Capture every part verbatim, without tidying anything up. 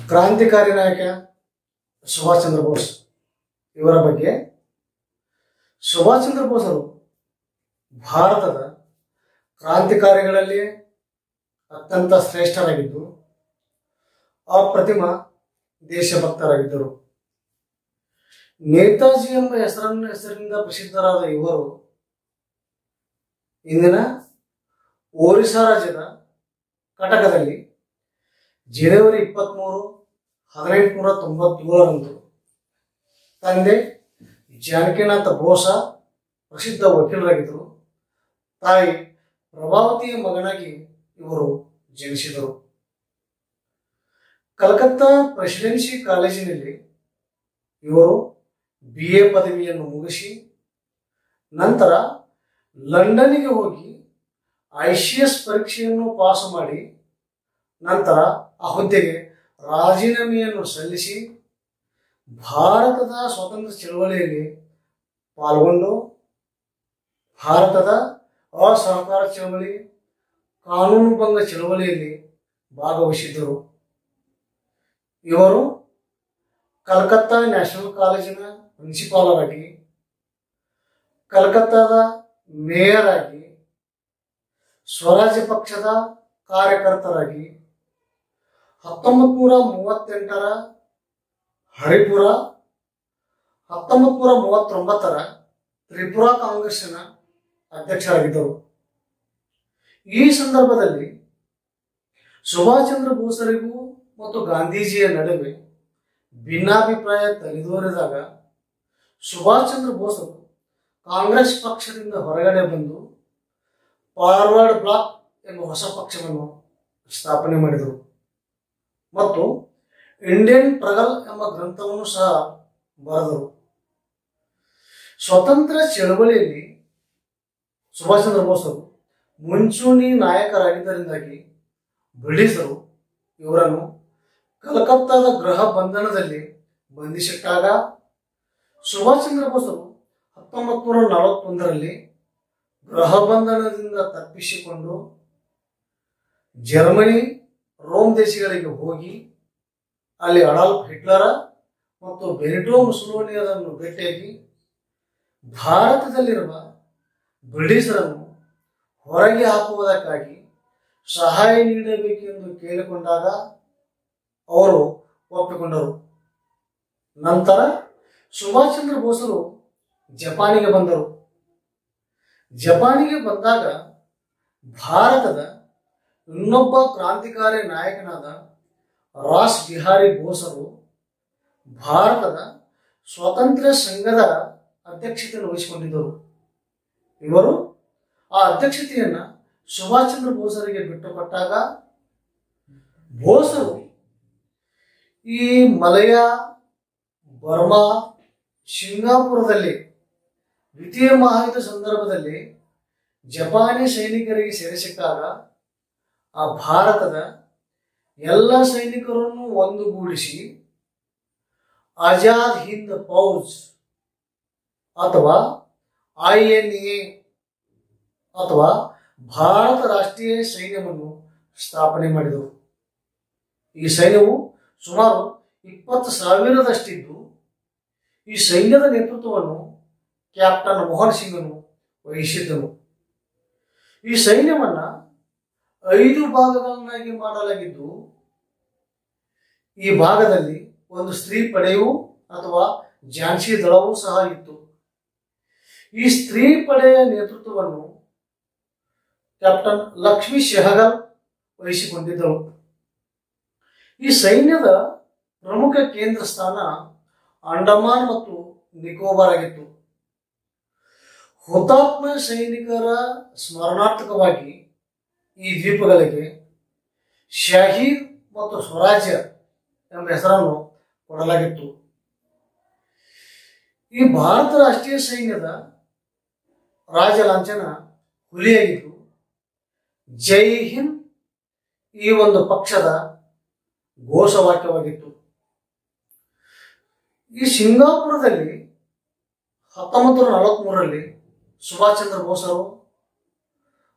ಕ್ರಾಂತಿಕಾರಿ ನಾಯಕ ಸುಭಾಷ್ ಚಂದ್ರ ಬೋಸ್ ಇವರ ಬಗ್ಗೆ. ಸುಭಾಷ್ ಚಂದ್ರ ಬೋಸರು ಭಾರತದ ಕ್ರಾಂತಿಕಾರಿಗಳಲ್ಲಿ ಅತ್ಯಂತ ಶ್ರೇಷ್ಠರಾಗಿದ್ದು ಅಪ್ರತಿಮ ದೇಶಭಕ್ತರಾಗಿದ್ದರು. ನೇತಾಜಿ ಎಂಬ ಹೆಸರನ್ನು ಹೆಸರಿನಿಂದ ಪ್ರಸಿದ್ಧರಾದ ಇವರು ಇಂದಿನ ಒರಿಸ್ಸಾ ರಾಜ್ಯದ ಕಟಕದಲ್ಲಿ ಜನವರಿ ಇಪ್ಪತ್ತ್ಮೂರು ಹದಿನೆಂಟುನೂರ ತೊಂಬತ್ತೇಳರಂದು ತಂದೆ ಜಾನಕಿನಾಥ ಬೋಸ ಪ್ರಸಿದ್ಧ ವಕೀಲರಾಗಿದ್ದರು. ತಾಯಿ ಪ್ರಭಾವತಿಯ ಮಗನಾಗಿ ಇವರು ಜನಿಸಿದರು. ಕಲ್ಕತ್ತಾ ಪ್ರೆಸಿಡೆನ್ಸಿ ಕಾಲೇಜಿನಲ್ಲಿ ಇವರು ಬಿ ಎ ಪದವಿಯನ್ನು ಮುಗಿಸಿ ನಂತರ ಲಂಡನ್ನಿಗೆ ಹೋಗಿ ಐ ಸಿ ಎಸ್ ಪರೀಕ್ಷೆಯನ್ನು ಪಾಸ್ ಮಾಡಿ ನಂತರ ಆ ಹುದ್ದೆಗೆ ರಾಜೀನಾಮೆಯನ್ನು ಸಲ್ಲಿಸಿ ಭಾರತದ ಸ್ವಾತಂತ್ರ್ಯ ಚಳವಳಿಯಲ್ಲಿ ಪಾಲ್ಗೊಂಡು ಭಾರತದ ಅಸಹಕಾರ ಚಳವಳಿ, ಕಾನೂನು ಭಂಗ ಚಳವಳಿಯಲ್ಲಿ ಭಾಗವಹಿಸಿದ್ದರು. ಇವರು ಕಲ್ಕತ್ತಾ ನ್ಯಾಷನಲ್ ಕಾಲೇಜಿನ ಪ್ರಿನ್ಸಿಪಾಲರಾಗಿ, ಕಲ್ಕತ್ತಾದ ಮೇಯರ್ ಆಗಿ, ಸ್ವರಾಜ್ಯ ಪಕ್ಷದ ಕಾರ್ಯಕರ್ತರಾಗಿ, ಹತ್ತೊಂಬತ್ತು ನೂರ ಮೂವತ್ತೆಂಟರ ಹರಿಪುರ, ಹತ್ತೊಂಬತ್ತು ನೂರ ಮೂವತ್ತೊಂಬತ್ತರ ತ್ರಿಪುರಾ ಕಾಂಗ್ರೆಸ್ಸಿನ ಅಧ್ಯಕ್ಷರಾಗಿದ್ದರು. ಈ ಸಂದರ್ಭದಲ್ಲಿ ಸುಭಾಷ್ ಚಂದ್ರ ಬೋಸರಿಗೂ ಮತ್ತು ಗಾಂಧೀಜಿಯ ನಡುವೆ ಭಿನ್ನಾಭಿಪ್ರಾಯ ತಲೆದೋರಿದಾಗ ಸುಭಾಷ್ ಚಂದ್ರ ಬೋಸರು ಕಾಂಗ್ರೆಸ್ ಪಕ್ಷದಿಂದ ಹೊರಗಡೆ ಬಂದು ಫಾರ್ವರ್ಡ್ ಬ್ಲಾಕ್ ಎಂಬ ಹೊಸ ಪಕ್ಷವನ್ನು ಸ್ಥಾಪನೆ ಮಾಡಿದರು ಮತ್ತು ಇಂಡಿಯನ್ ಟ್ರಗಲ್ ಎಂಬ ಗ್ರಂಥವನ್ನು ಸಹ ಬರೆದರು. ಸ್ವತಂತ್ರ ಚಳವಳಿಯಲ್ಲಿ ಸುಭಾಷ್ ಚಂದ್ರ ಬೋಸರು ಮುಂಚೂಣಿ ನಾಯಕರಾಗಿದ್ದರಿಂದಾಗಿ ಬ್ರಿಟಿಷರು ಇವರನ್ನು ಕಲ್ಕತ್ತಾದ ಗೃಹ ಬಂಧನದಲ್ಲಿ ಬಂಧಿಸಿಟ್ಟಾಗ ಸುಭಾಷ್ ಚಂದ್ರ ಬೋಸರು ಹತ್ತೊಂಬತ್ತು ನೂರ ನಲವತ್ತೊಂದರಲ್ಲಿ ಗೃಹ ಬಂಧನದಿಂದ ತಪ್ಪಿಸಿಕೊಂಡು ಜರ್ಮನಿ, ರೋಮ್ ದೇಶಗಳಿಗೆ ಹೋಗಿ ಅಲ್ಲಿ ಅಡಾಲ್ಫ್ ಹಿಟ್ಲರ ಮತ್ತು ಬೆನಿಟೋ ಮುಸೋಲಿನಿಯನ್ನು ಭೇಟಿಯಾಗಿ ಭಾರತದಲ್ಲಿರುವ ಬ್ರಿಟಿಷರನ್ನು ಹೊರಗೆ ಹಾಕುವುದಕ್ಕಾಗಿ ಸಹಾಯ ನೀಡಬೇಕೆಂದು ಕೇಳಿಕೊಂಡಾಗ ಅವರು ಒಪ್ಪಿಕೊಂಡರು. ನಂತರ ಸುಭಾಷ್ ಚಂದ್ರ ಬೋಸರು ಜಪಾನಿಗೆ ಬಂದರು. ಜಪಾನಿಗೆ ಬಂದಾಗ ಭಾರತದ ಇನ್ನೊಬ್ಬ ಕ್ರಾಂತಿಕಾರಿ ನಾಯಕನಾದ ರಾಸ್ ಬಿಹಾರಿ ಬೋಸರು ಭಾರತದ ಸ್ವಾತಂತ್ರ್ಯ ಸಂಘದ ಅಧ್ಯಕ್ಷತೆಯನ್ನು ವಹಿಸಿಕೊಂಡಿದ್ದರು. ಇವರು ಆ ಅಧ್ಯಕ್ಷತೆಯನ್ನ ಸುಭಾಷ್ ಚಂದ್ರ ಬೋಸರಿಗೆ ಬಿಟ್ಟುಕೊಟ್ಟಾಗ ಬೋಸರು ಈ ಮಲಯ, ಬರ್ಮಾ, ಸಿಂಗಾಪುರದಲ್ಲಿ ದ್ವಿತೀಯ ಮಹಾಯುದ್ಧ ಸಂದರ್ಭದಲ್ಲಿ ಜಪಾನಿ ಸೈನಿಕರಿಗೆ ಸೆರೆಸಿಟ್ಟಾಗ ಆ ಭಾರತದ ಎಲ್ಲ ಸೈನಿಕರನ್ನು ಒಂದುಗೂಡಿಸಿ ಆಜಾದ್ ಹಿಂದ್ ಫೌಜ್ ಅಥವಾ ಐ ಎನ್ ಎ ಅಥವಾ ಭಾರತ ರಾಷ್ಟ್ರೀಯ ಸೈನ್ಯವನ್ನು ಸ್ಥಾಪನೆ ಮಾಡಿದರು. ಈ ಸೈನ್ಯವು ಸುಮಾರು ಇಪ್ಪತ್ತು ಸಾವಿರದಷ್ಟಿದ್ದು ಈ ಸೈನ್ಯದ ನೇತೃತ್ವವನ್ನು ಕ್ಯಾಪ್ಟನ್ ಮೋಹನ್ ಸಿಂಗನು ವಹಿಸಿದ್ದನು. ಈ ಸೈನ್ಯವನ್ನ ಐದು ಭಾಗಗಳನ್ನಾಗಿ ಮಾಡಲಾಗಿದ್ದು ಈ ಭಾಗದಲ್ಲಿ ಒಂದು ಸ್ತ್ರೀ ಪಡೆಯೂ ಅಥವಾ ಝಾನ್ಸಿ ದಳವೂ ಸಹ ಇತ್ತು. ಈ ಸ್ತ್ರೀ ಪಡೆಯ ನೇತೃತ್ವವನ್ನು ಕ್ಯಾಪ್ಟನ್ ಲಕ್ಷ್ಮೀ ಸೆಹಗಲ್ ವಹಿಸಿಕೊಂಡಿದ್ದರು. ಈ ಸೈನ್ಯದ ಪ್ರಮುಖ ಕೇಂದ್ರ ಸ್ಥಾನ ಅಂಡಮಾನ್ ಮತ್ತು ನಿಕೋಬಾರ್ ಆಗಿತ್ತು. ಹುತಾತ್ಮ ಸೈನಿಕರ ಸ್ಮರಣಾರ್ಥಕವಾಗಿ ಈ ದ್ವೀಪಗಳಿಗೆ ಶಹೀದ್ ಮತ್ತು ಸ್ವರಾಜ್ಯ ಎಂಬ ಹೆಸರನ್ನು ಕೊಡಲಾಗಿತ್ತು. ಈ ಭಾರತ ರಾಷ್ಟ್ರೀಯ ಸೈನ್ಯದ ರಾಜ ಲಾಂಛನ ಹುಲಿಯಾಗಿದ್ದು ಜೈ ಹಿಂದ್ ಈ ಒಂದು ಪಕ್ಷದ ಘೋಷವಾಕ್ಯವಾಗಿತ್ತು. ಈ ಸಿಂಗಾಪುರದಲ್ಲಿ ಹತ್ತೊಂಬತ್ತು ನೂರ ನಲವತ್ಮೂರರಲ್ಲಿ ಸುಭಾಷ್ ಚಂದ್ರ ಬೋಸರು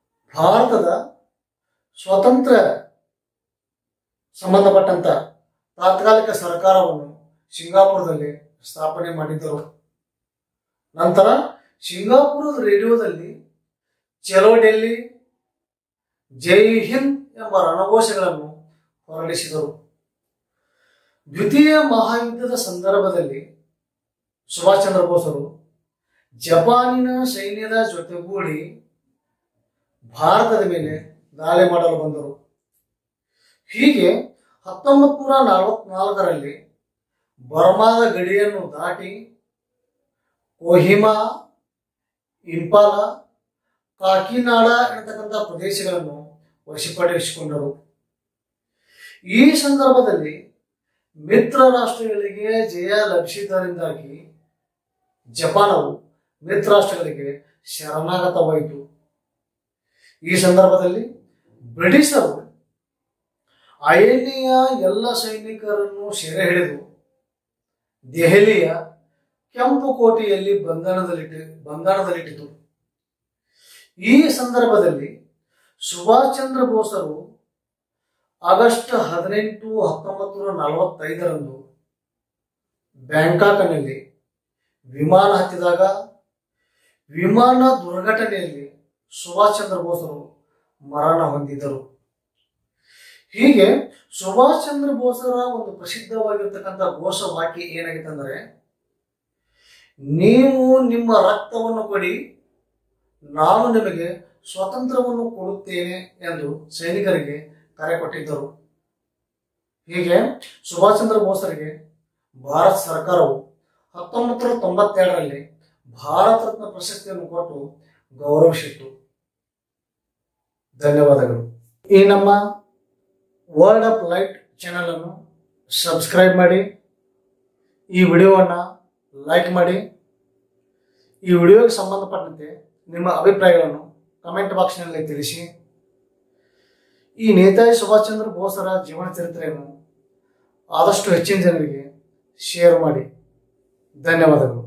ಭಾರತದ ಸ್ವಾತಂತ್ರ್ಯ ಸಂಬಂಧಪಟ್ಟಂತ ತಾತ್ಕಾಲಿಕ ಸರ್ಕಾರವನ್ನು ಸಿಂಗಾಪುರದಲ್ಲಿ ಸ್ಥಾಪನೆ ಮಾಡಿದ್ದರು. ನಂತರ ಸಿಂಗಾಪುರದ ರೇಡಿಯೋದಲ್ಲಿ ಚಲೋ ಡೆಲ್ಲಿ, ಜೈ ಹಿಂದ್ ಎಂಬ ರಣಘೋಷಗಳನ್ನು ಹೊರಡಿಸಿದರು. ದ್ವಿತೀಯ ಮಹಾಯುದ್ಧದ ಸಂದರ್ಭದಲ್ಲಿ ಸುಭಾಷ್ ಚಂದ್ರ ಬೋಸರು ಜಪಾನಿನ ಸೈನ್ಯದ ಜೊತೆಗೂಡಿ ಭಾರತದ ಮೇಲೆ ದಾಳಿ ಮಾಡಲು ಬಂದರು. ಹೀಗೆ ಹತ್ತೊಂಬತ್ತು ನೂರ ನಲವತ್ನಾಲ್ಕರಲ್ಲಿ ಬರ್ಮಾದ ಗಡಿಯನ್ನು ದಾಟಿ ಕೊಹಿಮಾ, ಇಂಪಾಲ, ಕಾಕಿನಾಡ ಎನ್ನತಕ್ಕಂಥ ಪ್ರದೇಶಗಳನ್ನು ವಶಪಡಿಸಿಕೊಂಡರು. ಈ ಸಂದರ್ಭದಲ್ಲಿ ಮಿತ್ರ ರಾಷ್ಟ್ರಗಳಿಗೆ ಜಯ ಲಭಿಸಿದ್ದರಿಂದಾಗಿ ಜಪಾನವು ಮಿತ್ರ ರಾಷ್ಟ್ರಗಳಿಗೆ ಶರಣಾಗತವಾಯಿತು. ಈ ಸಂದರ್ಭದಲ್ಲಿ ಬ್ರಿಟಿಷರು ಅಯಲಿಯ ಎಲ್ಲ ಸೈನಿಕರನ್ನು ಸೆರೆ ಹಿಡಿದು ದೆಹಲಿಯ ಕೆಂಪು ಕೋಟೆಯಲ್ಲಿ ಬಂಧನದಲ್ಲಿಟ್ಟು ಬಂಧನದಲ್ಲಿಟ್ಟಿತು. ಈ ಸಂದರ್ಭದಲ್ಲಿ ಸುಭಾಷ್ ಚಂದ್ರ ಬೋಸರು ಆಗಸ್ಟ್ ಹದಿನೆಂಟು ಹತ್ತೊಂಬತ್ತು ನೂರ ನಲವತ್ತೈದರಂದು ಬ್ಯಾಂಕಾಕ್ನಲ್ಲಿ ವಿಮಾನ ಹತ್ತಿದಾಗ ವಿಮಾನ ದುರ್ಘಟನೆಯಲ್ಲಿ ಸುಭಾಷ್ ಚಂದ್ರ ಬೋಸರು ಮರಣ ಹೊಂದಿದರು. ಹೀಗೆ ಸುಭಾಷ್ ಚಂದ್ರ ಬೋಸರ ಒಂದು ಪ್ರಸಿದ್ಧವಾಗಿರ್ತಕ್ಕಂಥ ಘೋಷವಾಕ್ಯ ಏನಾಗಿತ್ತು ಅಂದರೆ, ನೀವು ನಿಮ್ಮ ರಕ್ತವನ್ನು ಕೊಡಿ, ನಾನು ನಿಮಗೆ ಸ್ವಾತಂತ್ರ್ಯವನ್ನು ಕೊಡುತ್ತೇನೆ ಎಂದು ಸೈನಿಕರಿಗೆ ಕರೆ ಕೊಟ್ಟಿದ್ದರು. ಹೀಗೆ ಸುಭಾಷ್ ಚಂದ್ರ ಬೋಸರಿಗೆ ಭಾರತ ಸರ್ಕಾರವು ಹತ್ತೊಂಬತ್ತು ನೂರ ತೊಂಬತ್ತೆರಡರಲ್ಲಿ ಭಾರತ ರತ್ನ ಪ್ರಶಸ್ತಿಯನ್ನು ಕೊಟ್ಟು ಗೌರವಿಸಿತ್ತು. ಧನ್ಯವಾದಗಳು. ಈ ನಮ್ಮ ವರ್ಡ್ ಆಫ್ ಲೈಟ್ ಚಾನಲ್ ಅನ್ನು ಸಬ್ಸ್ಕ್ರೈಬ್ ಮಾಡಿ, ಈ ವಿಡಿಯೋವನ್ನು ಲೈಕ್ ಮಾಡಿ. ಈ ವಿಡಿಯೋಗೆ ಸಂಬಂಧಪಟ್ಟಂತೆ ನಿಮ್ಮ ಅಭಿಪ್ರಾಯಗಳನ್ನು ಕಮೆಂಟ್ ಬಾಕ್ಸ್ನಲ್ಲಿ ತಿಳಿಸಿ. ಈ ನೇತಾಜಿ ಸುಭಾಷ್ ಚಂದ್ರ ಬೋಸರ ಜೀವನ ಚರಿತ್ರೆಯನ್ನು ಆದಷ್ಟು ಹೆಚ್ಚಿನ ಜನರಿಗೆ ಶೇರ್ ಮಾಡಿ. ಧನ್ಯವಾದಗಳು.